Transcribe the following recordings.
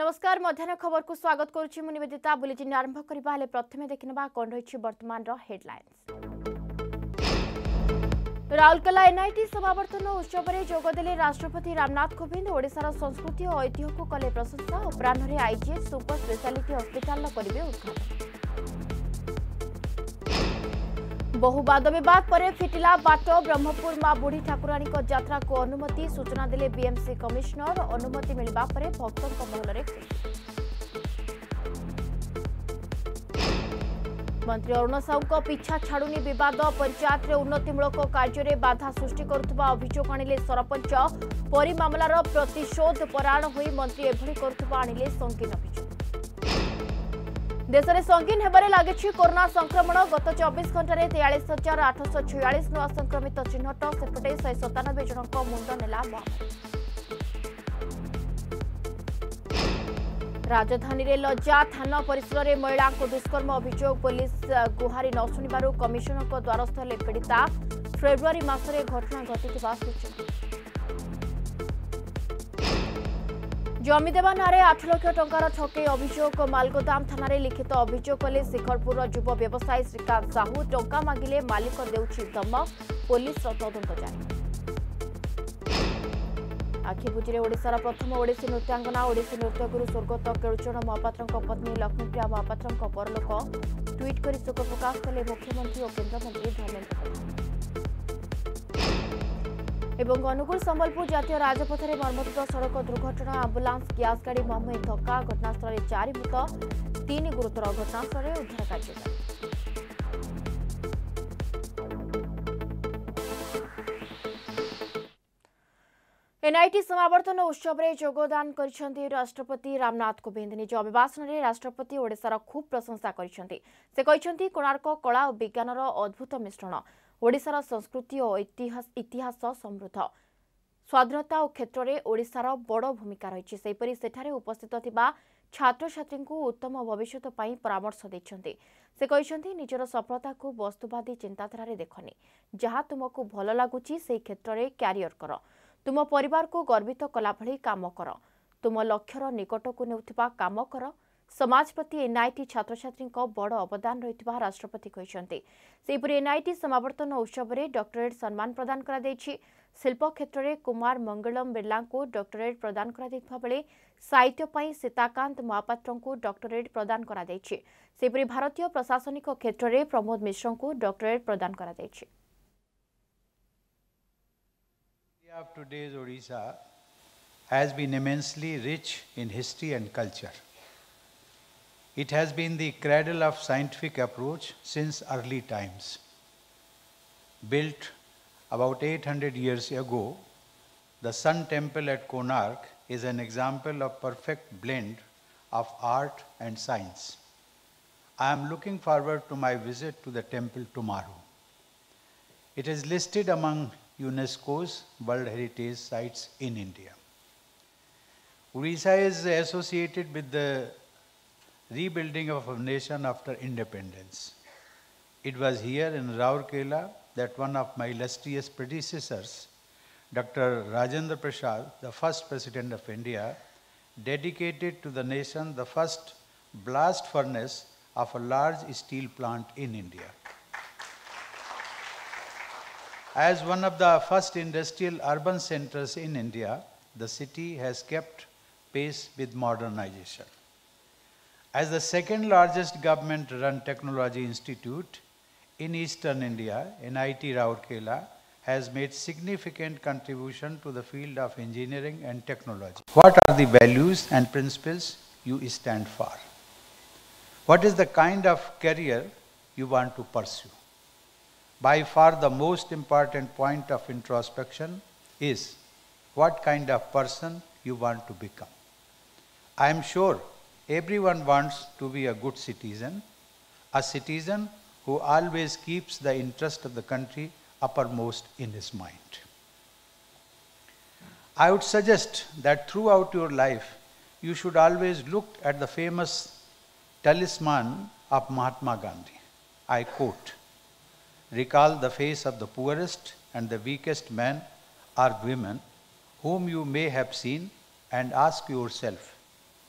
नमस्कार मध्याह्न खबर को स्वागत करुछि मु निवेदिता बुलेटिन आरंभ करबा हेले प्रथमे देखिनबा कोन रहिछि वर्तमान रो हेडलाइंस। राउरकेला एनआईटी समावर्तन उत्सव में जोगदेले राष्ट्रपति रामनाथ कोविंद ओडिशार संस्कृति और ऐतिह्य को कले प्रशंसा। अपराह्न आईजीएच सुपर स्पेशलिटी हॉस्पिटल करेंगे उद्घाटन। बहु वाद विवाद पर फिटिला बाट ब्रह्मपुर मां बुढ़ी ठाकुराणी यात्रा को अनुमति सूचना देले बीएमसी कमिश्नर। अनुमति मिलवा पर भक्तों महल मंत्री अरुण साहू पिछा छाड़ुनी विवाद। पंचायत उन्नतिमूलक कार्य बाधा सृष्टि करुवा अभियोग आनिले सरपंच। परी मामलार प्रतिशोध परायण होई मंत्री एभली करुवा आनिले संगीन अभियोग। देश में संगीन हेबारे लागिछि कोरोना संक्रमण। गत 24 घंटे 43,846 नुआ संक्रमित चिन्हट। सेपटे 197 जनक मुंड नेला महामारी। राजधानी रे लज्जा थाना परिसर में महिला को दुष्कर्म अभियोग। पुलिस गुहारी न शुणिबारु कमिशनर को द्वारस्थ हेले पीड़िता। फेब्रुआरी मासरे घटना घटिथिबा सूचना। जमी देवा नारे 8 लाख टंकार ठके अभियोग। मालगोदाम थाना रे लिखित अभियोग कले शिखरपुर युव व्यवसायी श्रीकांत साहू। टंका मागिले मालिक देउछि धमक। पुलिस तदंत जारी। आखिबुझे ओडिशार प्रथम ओडिसी नृत्यांगना ओडिसी नृत्यगुरु स्वर्गत केळुचरण महापात्र पत्नी लक्ष्मीप्रिया महापात्र परलोक। ट्वीट कर शोक प्रकाश कले मुख्यमंत्री और केन्द्रमंत्री धर्मेन्द्र प्रधान। अनुगुल संबलपुर जातीय राजपथ में मर्मन्तुद सड़क दुर्घटना। आंबुलांस ग्यास गाड़ी मुहांमुही धक्का। घटनास्थल 4 मृत 3 गुरुतर। घटनास्थल उद्धार कार्य जारी। एनआईटी समावर्तन उत्सव में योगदान कर राष्ट्रपति रामनाथ कोविंद। निज अभिभाषण में राष्ट्रपति ओडिशार खूब प्रशंसा करछन्ति। से कहछन्ति कोणार्क कला और विज्ञानर अद्भुत मिश्रण। ओडिशार संस्कृति और इतिहास समृद्ध। स्वाधीनता और क्षेत्र में ओडिशार बड़ भूमिका रही। सेपरि सेठारे उपस्थित थिबा छात्र छात्री को उत्तम भविष्य परामर्श दैछन्ति। से कहछन्ति निजर सफलता को वस्तुवादी चिंताधारा देखनी। जहाँ तुमको भल लगुची से क्षेत्र में क्यारियर कर। तुम परिवार को गर्वित कला भली काम कर। तुम लक्ष्यर निकट को नेउथिबा काम कर। समाज प्रति एनआईटी छात्र छात्री बड़ अवदान रही राष्ट्रपति कहते। सेपरि एनआईटी समावर्तन उत्सव में डॉक्टरेट सम्मान प्रदान करा दैछि। शिल्प क्षेत्र में कुमार मंगलम बिरला को डॉक्टरेट प्रदान करा दैथिबा बेले साहित्य पई सीताकांत महापात्र को डॉक्टरेट प्रदान करा दैछि। सेपरि भारतीय प्रशासनिक क्षेत्र में प्रमोद मिश्र को डॉक्टरेट प्रदान करा दैछि। Of today's Odisha has been immensely rich in history and culture. It has been the cradle of scientific approach since early times. Built about 800 years ago, the Sun Temple at Konark is an example of perfect blend of art and science. I am looking forward to my visit to the temple tomorrow. It is listed among UNESCO's World Heritage Sites in India. Odisha is associated with the rebuilding of a nation after independence. It was here in Raurkela that one of my illustrious predecessors, Dr. Rajendra Prasad, the first President of India, dedicated to the nation the first blast furnace of a large steel plant in India. As one of the first industrial urban centers in India, the city has kept pace with modernization. As the second largest government-run technology institute in eastern India, NIT Raurkela has made significant contribution to the field of engineering and technology. What are the values and principles you stand for? What is the kind of career you want to pursue? By far the most important point of introspection is what kind of person you want to become. I am sure everyone wants to be a good citizen, a citizen who always keeps the interest of the country uppermost in his mind. I would suggest that throughout your life, you should always look at the famous talisman of Mahatma Gandhi. I quote, "Recall the face of the poorest and the weakest man or women whom you may have seen and ask yourself,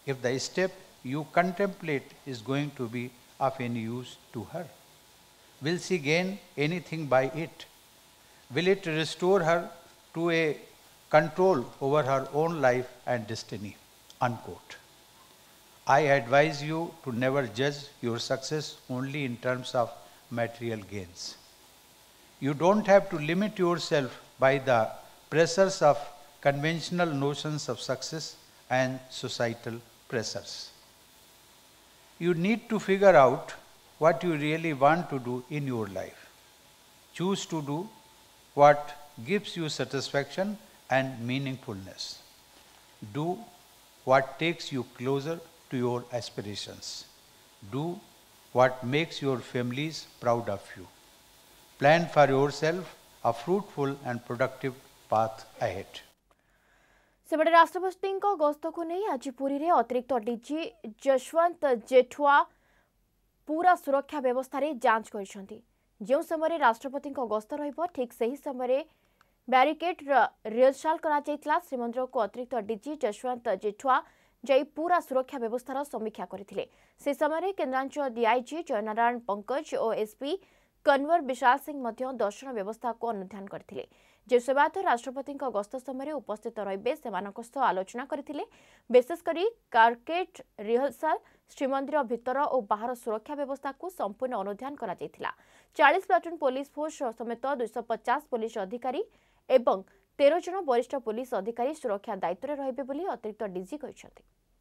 if the step you contemplate is going to be of any use to her? Will she gain anything by it? Will it restore her to a control over her own life and destiny? Unquote. I advise you to never judge your success only in terms of material gains. You don't have to limit yourself by the pressures of conventional notions of success and societal pressures. You need to figure out what you really want to do in your life. Choose to do what gives you satisfaction and meaningfulness. Do what takes you closer to your aspirations. Do what makes your families proud of you. Plan for yourself a fruitful and productive path ahead. सेबडे राष्ट्रपति गस्त को नहीं आज पुरी रे अतिरिक्त DG Jashwant जेठुआ पूरा सुरक्षा व्यवस्था रे जांच करिसेंती। जो समय राष्ट्रपति गस्त रहिबो ठीक सही समय बैरिकेड रिहर्सल करा जायतिला। श्रीमंदिर को अतिरिक्त डीजी जशवंत जेठुआ जाई पूरा सुरक्षा व्यवस्थार समीक्षा करथिले। से समय केन्द्रांचल डीआईजी जयनारायण पंकज और एसपी कन्वर विशाल सिंह मध्य दर्शन व्यवस्था को अनुध्यान करथिले। जे सेवायत राष्ट्रपति गस्त समय उपस्थित रहिबे सेमानक सह आलोचना करथिले। विशेषकर कारकेट रिहर्सल श्रीमंदिर भितर और बाहर सुरक्षा व्यवस्था को संपूर्ण अनुध्यान करा जायतिला। 40 प्लाटून पुलिस फोर्स समेत 250 पुलिस अधिकारी एवं 13 जन वरिष्ठ पुलिस अधिकारी सुरक्षा दायित्व में रहिबे बोली अतिरिक्त डीजी कहिसेंती।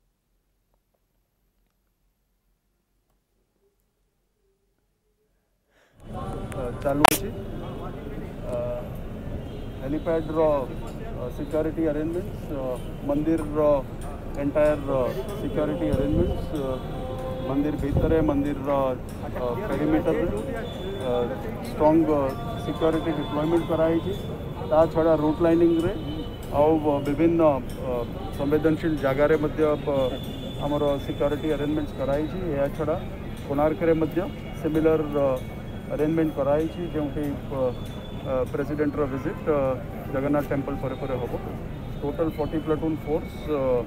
चालू हेलीपैड सिक्योरिटी अरेंजमेंट्स मंदिर एंटायर सिक्योरिटी अरेंजमेंट्स मंदिर भीतर मंदिर पेरीमीटर स्ट्रॉन्ग सिक्योरिटी डिप्लॉयमेंट कराई ता छड़ा रूट लाइनिंग रे आउ विभिन्न संवेदनशील जगार आमर सिक्योरिटी अरेंजमेंट्स कराई या छड़ा कोणार्क रे सिमिलर अरेंजमेंट कराई जो प्रेसिडेंट विजिट जगन्नाथ टेम्पल पर हम total 40 platoon force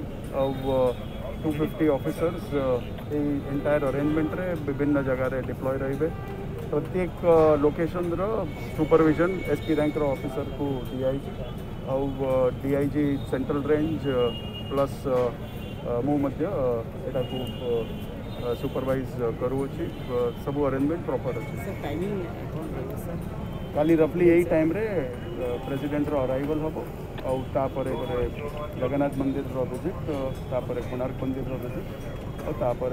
250 officers entire arrangement रे विभिन्न जगार डिप्लॉय रहिबे। प्रत्येक location supervision SP rank officer को डीआईजी और डीआईजी सेंट्रल रेंज प्लस मुझे सुपरवाइज करूँगी सब अरेंजमेंट प्रॉपर अच्छे। काली रफली यही टाइम रे प्रेसिडेंट अराइवल हम और जगन्नाथ मंदिर विजिट कोणार्क मंदिर विजिट और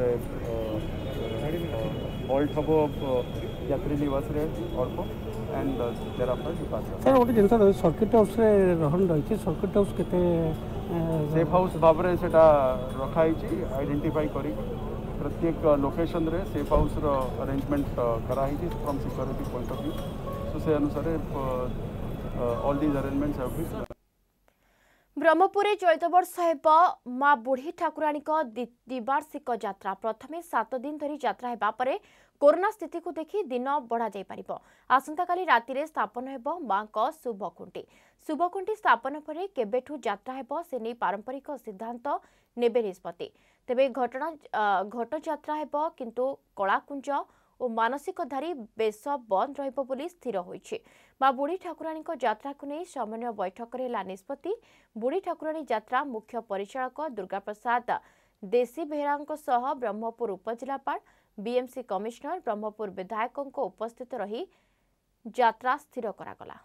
हॉल्ट हम यात्री निवास रे अर्प and thereafter departure. Sir गोटे जिन सर्किट हाउस रहन रही सर्किट हाउस केते सेफ हाउस भाव में से रखाई आइडेंटिफाई करी प्रत्येक लोकेशन रे सेफ हाउस रो अरेंजमेंट कराई from security point of view. सो से अनुसार all these arrangements have been. Brahmapur चलित वर्ष माँ बुढ़ी ठाकुराणी द्विवार्षिक यात्रा प्रथमे 7 दिन धरी यात्रा हेबा परे कोरोना स्थिति को देखि दिन बढ़ा जाय परिबो। आसंता काली राति रे स्थापन हेबो मां को शुभकुंटी स्थापन परे केबेठु यात्रा हेबो से नै पारंपरिक सिद्धांत नेबे निष्पत्ति। तेबे घट यात्रा हेबो किंतु कलाकुंज और मानसिकधारी बेस बंद रहिबो बोली स्थिर होइछि। मां बुढ़ी ठाकुराणी यात्रा को नहीं समन्वय बैठक रे लानिष्पत्ति। बुढ़ी ठाकुराणी यात्रा मुख्य परिचालक दुर्गा प्रसाद देशी बेहरा सह ब्रह्मपुर उपजिलापाल बीएमसी कमिश्नर ब्रह्मपुर विधायकों को उपस्थित रही यात्रा स्थिर करागला।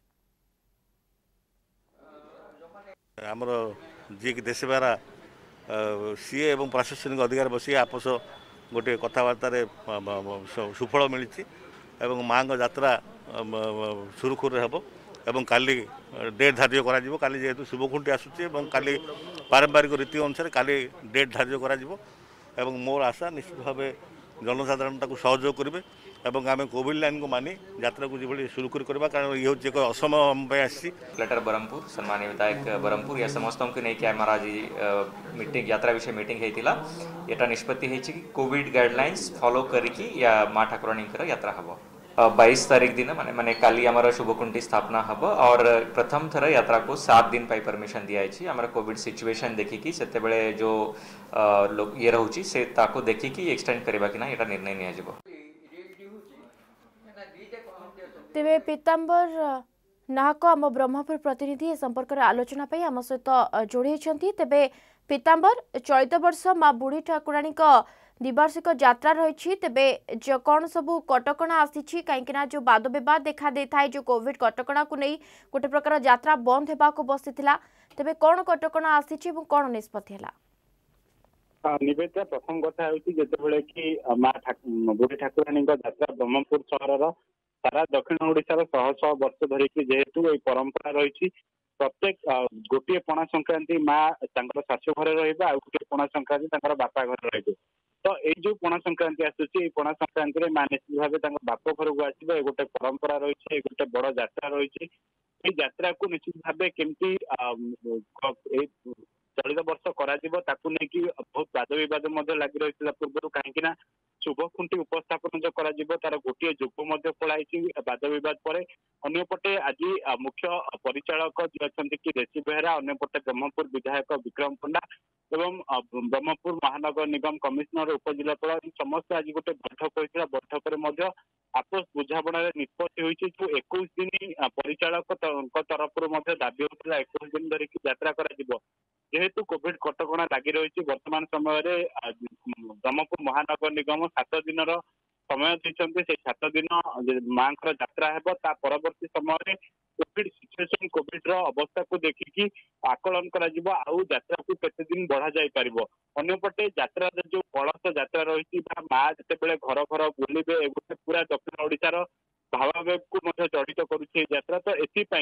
आमर जी देशी बेहरा सीए एवं प्रशासनिक अधिकार बसी आपस गोटे कथबार्ता सुफल मिली एवं माँ यात्रा सुरुखुर हम एवं काली डेट धार्य करा काली जेहेतु शुभकुंटी आसूची काली पारंपरिक रीति अनुसार काली डेट धार्य करा मोर आशा निश्चित भाव जनसाधारण सहयोग करेंगे एवं आम कोविड लाइन को मानी यात्रा को जो सुरुखुर करवा कारण ये हूँ एक असमय आम आसी कलेक्टर ब्रह्मपुर सम्मानीय विधायक ब्रह्मपुर या समस्त को नहीं आम आज मीटिंग यात्रा विषय मीटिंग होता यहाँ निष्पत्ति कोविड गाइडलाइंस फॉलो करिकी या माँ ठाकुराणी यात्रा हम। 22 तारीख दिन माने माने काली आमर शुभकुंटी स्थापना हम और प्रथम थर यात्रा को 7 दिन पाई परमिशन दिखाई आमर कोविड सिचुएशन देखिकी से जो ये रोचे से ताको देखिकी एक्सटेंड करबा कि ना एटा निर्णय निया जिवो। तेबे पीतांबर नाहक आम ब्रह्मपुर प्रतिनिधि ए संपर्क में आलोचना पे आम सहित जोड़ी तेबे पीतांबर चलित वर्ष माँ बुढ़ी ठाकुराणी द्विवार्षिक यात्रा रही तेबे कौन सबू कटकणा आसी कहीं जो वाद बद देखा दे था जो कोविड कटकणा को नहीं गोटे प्रकार यात्रा बंद होगा बसी तेबे कौन कटकणा आसी कौन निष्पत्ति है? निवेदिता प्रथम कथा होते कि माँ बुढ़ी ठाकुराणी यात्रा ब्रह्मपुर सहर सारा दक्षिण ओडिशार शह शह वर्ष धरिकी जेहेतु ये परंपरा रही प्रत्येक गोटे पणा संक्रांति माँ शाशु घर रहा गोटे पणा संक्रांति बापा घर रही तो ये जो पणा संक्रांति आसूसी पणा संक्रांति माँ निश्चित भाव बाप घर को आसवे गोटे परंपरा रही गोटे बड़ यात्रा रही यात्रा को निश्चित भाव केमती चलित वर्ष कर बहुत वाद बद लगी रही पूर्व कहीं शुभ खुंटी उपस्थापन जो तार गोटे जुग पलाई वाद बद पर अंपटे आज मुख्य परिचालक जो अच्छा कि ऋषि बेहरा अंपटे ब्रह्मपुर विधायक विक्रम पंडा एवं ब्रह्मपुर महानगर निगम कमिशनर उपजिलापाल समस्त आज गोटे बैठक होता बैठक आपस बुझाणा निष्पत्ति होती जो 21 दिन परिचालक तरफ दाबी होता 21 दिन धरिकी यात्रा जेहेतु कोविड कटकणा लगी रही वर्तमान समय ब्रह्मपुर महानगर निगम 7 दिन समय देते 7 दिन माँ यात्रा है परवर्ती समय कोविड सिचुएशन कोविड अवस्था को देखिकी आकलन यात्रा को केते दिन बढ़ा जाई परिबो अन्यपटे यात्रा जो कलश यात्रा रही माँ जिते घर घर बुलवे गोटे पूरा दक्षिण ओडिशार भावावेग को जड़ित करुच्छे यात्रा तो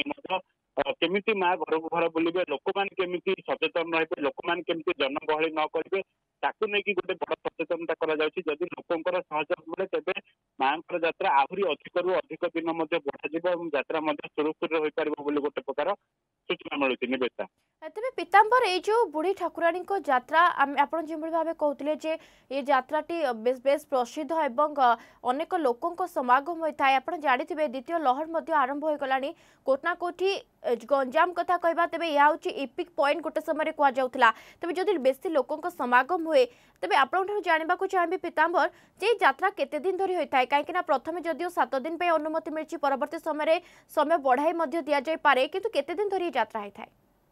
केमिति माँ घर को घर बुलवे लोक मैंने केमिति सचेतन रहे लोक मैंने केमिति जनगहली न करेंगे ताकू नहीं गोटे बड़ सचेतनता करी लोकंर सहयोग मिले तेज माँ यात्रा आहरी अधिक रु अधिक दिन बढ़ा यात्रा सुरक्षित हो पार गोटे प्रकार सूचना मिलूँ निवेदिता। तेबे पीतांबर ये जो बुढ़ी ठाकुराणी यात्रा आप जो भाव कहते ये यात्राटी बेस प्रसिद्ध एवं अनेक लोकों समागम होता है आप जानते द्वितीय लहर आरंभ हो गलानी कोटना कोठी गंजाम कथा कहबा तेबे यह हूँ इपिक पॉइंट गोटे समय कहला तेबे जदि बेसी लोकों समागम हुए तेबे आपन जानवा चाहिए पीतांबर जे यात्रा केते दिन धरी होता है कहीं प्रथम जदिव 7 दिन पे अनुमति मिली परवर्ती समय बढ़ाई दि जाए किंतु केते दिन धरी यात्रा होता है?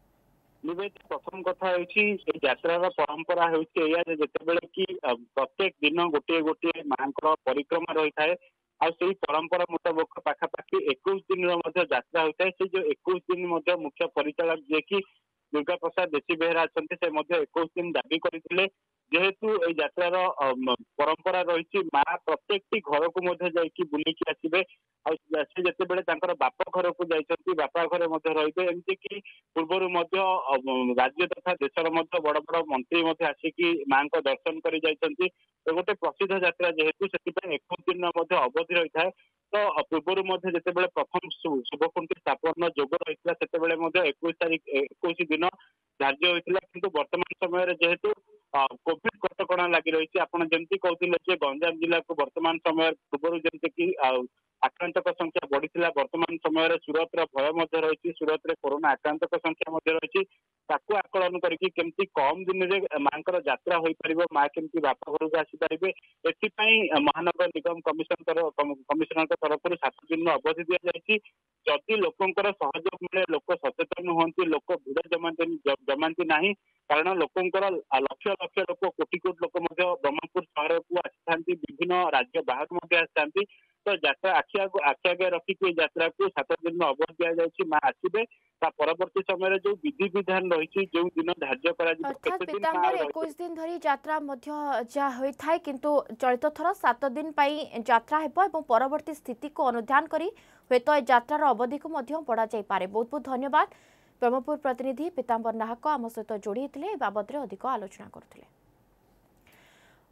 प्रथम कथा यात्रार परंपरा होते कि प्रत्येक दिन गोटे गोटे माँ परिक्रमा रही है आई परंपरा मुताबक पाखापाखि 21 दिन यात्रा होता है से जो 21 दिन मुख्य परिचालक जे कि दुर्गा प्रसाद ऋषि बेहरा अच्छा से 21 दिन दाबी करते जेहेतु यात्रार परंपरा रही माँ प्रत्येक घर को जाकि बुलिकी आसवे से जिते बाप घर को जाती बापा घर रे एमती कि पूर्वर राज्य तथा देशर बड़ बड़ मंत्री आसिकी माँ को दर्शन कर गोटे प्रसिद्ध यात्रा जेहेतु से 21 दिन अवधि रही है तो पूर्वर जिते प्रथम शुभकुंठी स्थापन जोग रही है 21 दिन धार्य होता किंतु वर्तमान समय जेहेतु कोविड कटकणा लगी रही आपमती कहते गंजाम जिला को वर्तमान समय पूर्व जमी कि आक्रांतक संख्या बढ़ी वर्तमान समय सूरत भय रही सूरत में कोरोना आक्रांतक संख्या रही आकलन करके कम दिन में माँ यात्रा हो पार माँ केमती बापा घर को आसीपारे एपाई महानगर निगम कमिशनर तरफ 7 दिन अवधि दि जाए जदि लोकंर सहयोग मिले लोक सचेतन हमें लोक भिड़ जमाती ना कारण लोकंर लक्ष लक्ष लोक कोटि कोटि लोक ब्रह्मपुर सहर को आसी विभिन्न राज्य बाहर आसी तो यात्रा आखि आगे रखिक यात्रा को 7 दिन अवधि दि जाए माँ आसवे परवर्ती समय जो विधि विधान रही जो दिन धार्य अर्थात पीतांबर 21 दिन धरी यात्रा जहाँ होता है किंतु चलित थर 7 दिन यात्रा हेबो परवर्ती स्थिति को अनुध्यान करी तो यात्रार अवधि को बढ़ा जाई पारे। बहुत बहुत धन्यवाद ब्रह्मपुर प्रतिनिधि पीतांबर नाहक आम सहित जोड़ी बाबद अधिक आलोचना करते।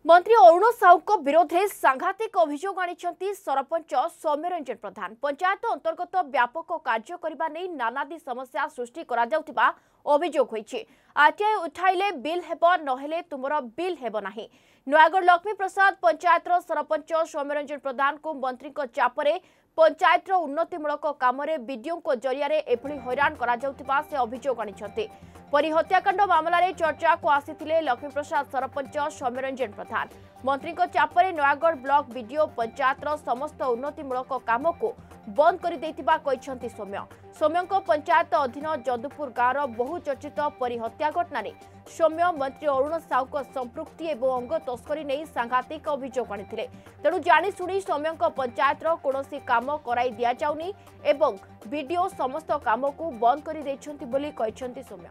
मंत्री अरुण साहू विरोध में सांघातिक अभियोग आनी सरपंच सौम्य रंजन प्रधान। पंचायत अंतर्गत व्यापक कार्य करने नहीं नानादी समस्या सृष्टि अभियोग होईछि। आरटीआई उठाइले बिल हेब नहेले तुमर बिल हेब नाही। नयागढ़ लक्ष्मी प्रसाद पंचायत सरपंच सौम्य रंजन प्रधान को मंत्री चापरे पंचायत उन्नतिमूलक काम बीडीओ जरिया एभली हैरान करा से अभियोग आनी। परी हत्याकांड मामला रे चर्चा को आसीथिले लक्ष्मी प्रसाद सरपंच सौम्य रंजन प्रधान। मंत्री चापरे नयागढ़ ब्लॉक बीडीओ पंचायत समस्त उन्नतिमूलक काम को बंद कर देथिबा कहिसंती सौम्य। सौम्यको पंचायत अधीन जदुपुर गाँव बहुचर्चित परी हत्या घटना रे सौम्य मंत्री अरुण साहू संपृक्ति एवं अंग तस्करी नहीं सांघातिक अभियोग आनी। तेणु जाशुणी सौम्यको पंचायत कौनसी काम कराई दिया जाउनी एवं बीडीओ समस्त काम को बंद कर देइछंती बोली कहिसंती सौम्य।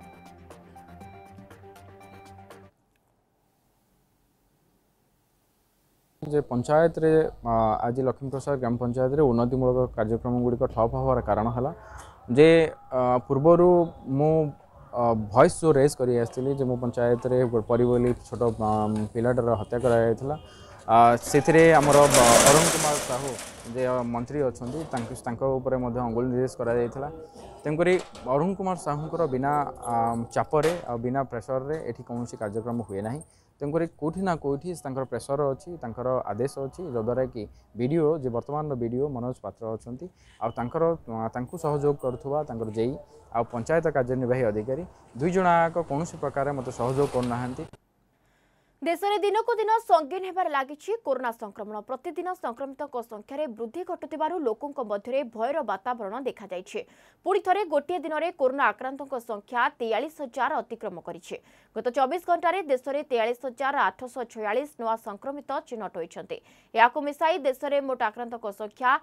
जे पंचायत रे आज लक्ष्मी प्रसाद ग्राम पंचायत रे उन्नतिमूलक कार्यक्रम गुड़िक ठप हबार कारण है जे पूर्वर मु वॉइस जो रेज करी आसती जे मो पंचायत रे परी बोली छोट पिलाटर हत्या कराइला से आमर अरुण कुमार साहू जे मंत्री अच्छा अंगुल निर्देश करा तेणुक अरुण कुमार साहूर बिना चापरे आ बिना प्रेसर रे एठी कौन कार्यक्रम हुए ना। तेणुक कौटी ना कौटी प्रेसर अच्छी आदेश अच्छी जद्वारा कि बीडीओ जे वर्तमान बीडीओ मनोज पात्र अच्छा सहयोग करुवा जेई आ पंचायत कार्यनिर्वाही अधिकारी दुई जनाक कौन प्रकार मत सहयोग करना। देश में दिनक दिन संगीन होबार लागिछि कोरोना संक्रमण। प्रतिदिन संक्रमित संख्यार वृद्धि घटुथिबारु लोकों मध्य भयर वातावरण देखा जाइछे। पुणी थरे गोटे दिन में कोरोना आक्रांतों संख्या 43,000 अतिक्रम करिछे। गत 24 घंटे देश में 43,846 नुआ संक्रमित चिन्हट होइछन्ते। याकु मिसाई देश में मोट आक्रांतों संख्या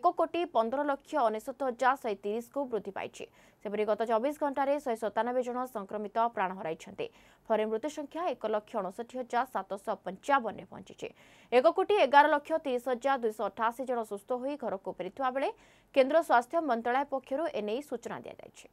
1,15,69,130 को वृद्धि पाइछे। सेपरि गत 24 घंटे 197 जन संक्रमित प्राण हराइछन्ते। फले मृत्यु संख्या 1,59,755 पहुंची। 1,11,30,288 जन सुस्थ होई घर को फेरिथिबा बेले केंद्र स्वास्थ्य मंत्रालय पक्षरु एने सूचना दिया जायछि।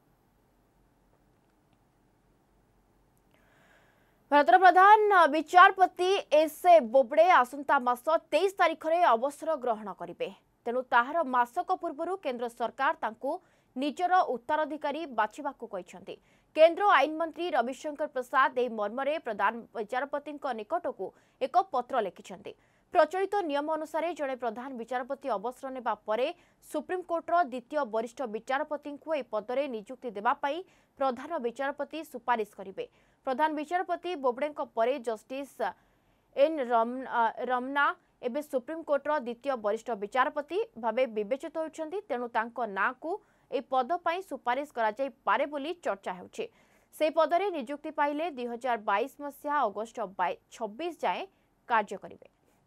भारतर प्रधान विचारपति एस.ए. बोबड़े आसंता मास 23 तारिख में अवसर ग्रहण करिवे। तेणु ताहार मासक पूर्व केंद्र सरकार तांकु निजर उत्तराधिकारी बाछिबाकु कहिसंती। केंद्र आईन मंत्री रविशंकर प्रसाद ए मर्मरे प्रधान विचारपति निकटकू एक पत्र लिखिछंती। प्रचलित नियम अनुसार जड़े प्रधान विचारपति अवसर नेबा परे सुप्रीमकोर्टर द्वितीय वरिष्ठ विचारपति को ए पदरे नियुक्ति देबा पई प्रधान विचारपति सुपारिश करिवे। प्रधान विचारपति बोबड़े परे जस्टिस एन रमना एबे सुप्रीमकोर्टर द्वितीय वरिष्ठ विचारपति भावे विवेचित होइछंती। तेणु तांको नाँ को ए पद पाई सुपारिश करा जाई पारे बोली चर्चा हेउछि। से पदरे नियुक्ति पाइले 2022 मसीहा अगस्ट 26 जाए कार्य करिवे।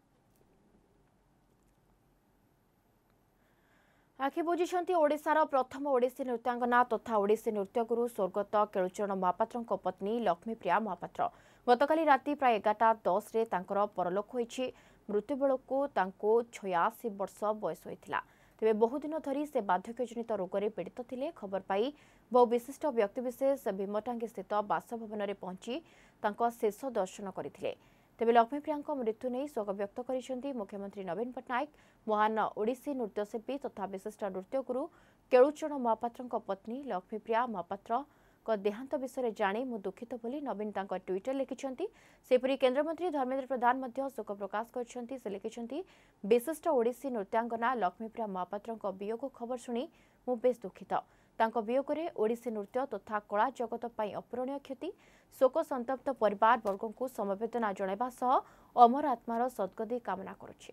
आखि बुझिछंती ओडिशार प्रथम ओडिसी नृत्यांगना तथा ओडिसी नृत्यगुरु स्वर्गत केळुचरण महापात्रଙ୍କ पत्नी लक्ष्मीप्रिया महापात्र। गतकाली राति प्राय 11:10 रे तांकर परलोक होइछि। मृत्यु बेलକୁ तांको 86 वर्ष बयस होइथिला। तेबे बहुदिन धरी से बार्धक्यजनित रोगरे पीड़ित थिले। खबर पाई बहु विशिष्ट व्यक्तिविशेष भीमटांगी स्थित बासभवन में पहुंची तांको शेष दर्शन करथिले। तेबे लक्ष्मीप्रिया मृत्यु नहीं शोक व्यक्त करिसेंती मुख्यमंत्री नवीन पट्टनायक। महान ओडिसी नृत्यशिल्पी तथा विशिष्ट नृत्यगुरु केळुचरण महापात्रଙ୍କ पत्नी लक्ष्मीप्रिया महापात्र देहांत विषय जाणी मु दुखित बोली नवीन तांको ट्विटर लिखिछंती। सेपरि केंद्रमंत्री धर्मेंद्र प्रधान मध्य शोक प्रकाश करछंती। से लिखिछंती विशिष्ट ओडिसी नृत्यांगना लक्ष्मीप्रिया महापात्रଙ୍କ वियोग खबर सुनी मु बेस दुखित। तांको वियोगरे ओडिसी नृत्य तथा कला जगत पई अपूरणीय क्षति। शोक संतप्त परिवार वर्गों समवेदना जणाइबा सह अमर आत्मार सद्गति कामना करुछि।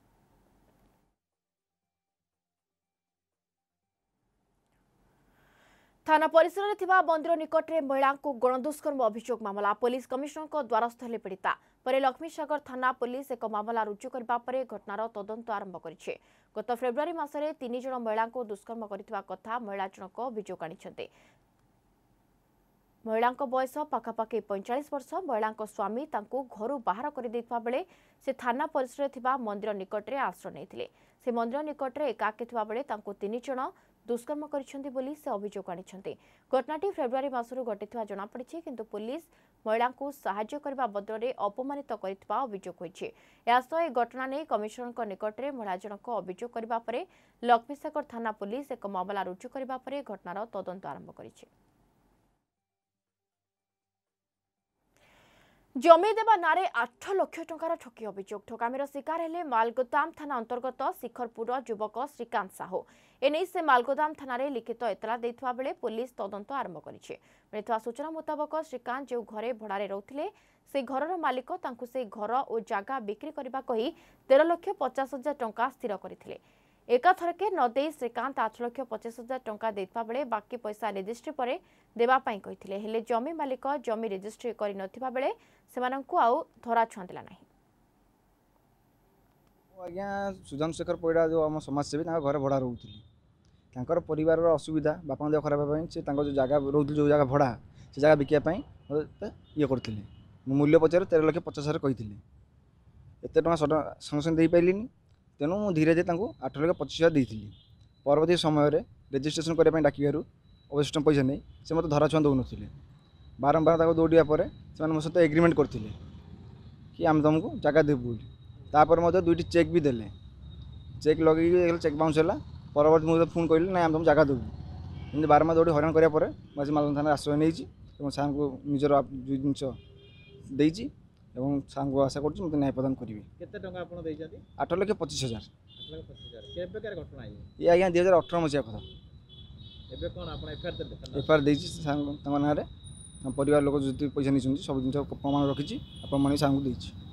थाना परिसर में मंदिर निकट में महिला को गणदुष्कर्म अभियोग मामला पुलिस कमिश्नर द्वारस्थ हेले पीड़िता। परे लक्ष्मीसागर थाना पुलिस एक मामला रुजु करबा परे घटनार तदंत आरंभ करिछे। गत फेब्रुआरी मासरे 3 जण महिला को दुष्कर्म करथिबा कथा महिला जनक अभियोग आनिछन्ते। महिला बयस पाखापाखि 45 वर्ष। महिला स्वामी तांको घरु बाहर कर देथिबा बेले से थाना परिसर थिबा मंदिर निकट में आश्रय नेथिले। से मंदिर निकट में एकाकी थिबा बेले तांको 3 जण दुष्कर्म करिसेंती बोली से अभियोग आनिछन्ते। घटनाटी फेब्रुआरी मासरु घटिथिबा जଣା पड़िछि किंतु पुलिस महिला को सहायता करने बदल में अपमानित करथिबा अभियोग होइछि। यासह ए घटना नहीं कमिशनर निकट में महिला जनक अभियोग करबा परे लक्ष्मीसागर थाना पुलिस एक मामला रुजु करबा परे घटनार तदंत आरंभ करिछि। जमी देवा नारे 8 लाख टंकार ठकी अभियोग ठकामीर शिकार हेले मालगोदाम थाना अंतर्गत शिखरपुर युवक श्रीकांत साहू एने से मालगोदाम थाना लिखित एतला देथिबा बेले पुलिस तदंत आरंभ करिछि। मिलिଥିବା सूचना मुताबक श्रीकांत जो घरे भड़ारे रहउथिले से घरर मालिक तांकु से घर और जागा बिक्री करबा कही 13,50,000 टंका स्थिर करथिले। एकाथरके नदे श्रीकांत 8,25,000 टंका देथिबा बेले बाकी पैसा रजिस्ट्री परे देबा पई कहिथिले हेले जमी मालिक जमी रजिस्ट्री करि नथिबा बेले सेमानंकु आउ धरा छुआंतिला नाही। आज्ञा सुजान शेखर पैड़ा जो आम समाजसेवी घर भड़ा रोली परिवार असुविधा बापा देह खराब से जो जगह रोल जो जगह भड़ा से जगह बिकापी ये करते मूल्य पचार 13,50,000 कही एत संगे संगे दे पारे तेणु मुझे धीरे धीरे 8,25,000 देती परवर्ती समय रेजिस्ट्रेशन करने डाकिबार अवशिष्ट पैसा नहीं से मतलब धरा छुआ दौन बारंबार दौड़ा पर मो सहित एग्रीमेंट करते कि आम तुमको जगह देवु तापर मत 2टी चेक भी देले चेक लगे चेक बाउंस है परवर्ती मुझे फोन कहली ना आम तुम जगह देवु एमती बारंबार दौड़ी हैरान करापर मुझे मालगोदाम थाना आश्रय नहीं सार को निजर जिनस देती सार को आशा कर न्याय प्रदान करी 8,25,000 ये आज्ञा 2018 मसीहा कथा एफआईआर देती ना परिवार लोक जो पैसा नहीं सब जिन प्रमाण रखी प्रमाण सार को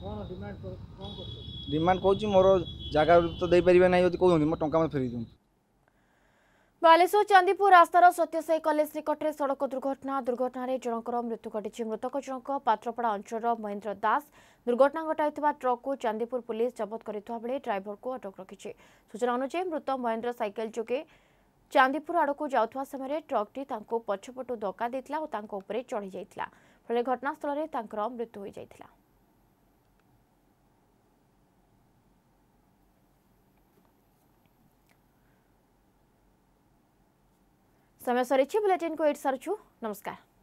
डिमांड कौन मोर जगह तो दे पारे ना कहते मो टाँचा फेरी दिखाँ। बालेश्वर चांदीपुर रास्तार सत्यसाई कॉलेज निकट में सड़क दुर्घटना जनकर मृत्यु घटी। मृतक जनक पात्रपड़ा अंचल महेंद्र दास दुर्घटना घटाई ट्रक को चांदीपुर पुलिस जबत करथिबा बेले ड्राइवर को अटक रखी। सूचना अनुसार मृत महेंद्र साइकेल जोगे चांदीपुर आड़ को जाउथवा समय ट्रकटी तांको पछपटु धक्का देथिला और तांको उपरे चढ़ी जाइथिला फले घटनास्थल में तांकर मृत्यु हो जाइथिला। समय सरी बुलेटिन को एड सारछु नमस्कार।